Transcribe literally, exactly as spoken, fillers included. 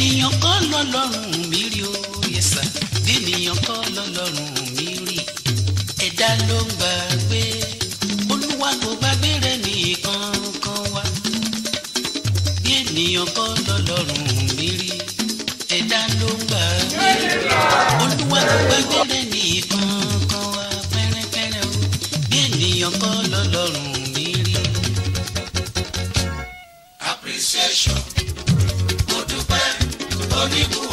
ènìyàn kọ́ lọ́lọ́run mi rí o yẹsà bí ènìyàn kọ́ lọ́lọ́run mi rí ẹ̀dá ló ń gbàgbé olúwa kò gbàgbé rẹ̀ nìkan kan wá bí ènìyàn kọ́ lọ́lọ́run mi rí ẹ̀dá ló ń gbàgbé olúwa kò gbàgbé rẹ̀ nìkan kan wá pẹ́rẹ́pẹ́rẹ́ o bí ènìyàn kọ́ lọ́lọ́run mi rí. Appreciation mo dúpẹ́ oníkù.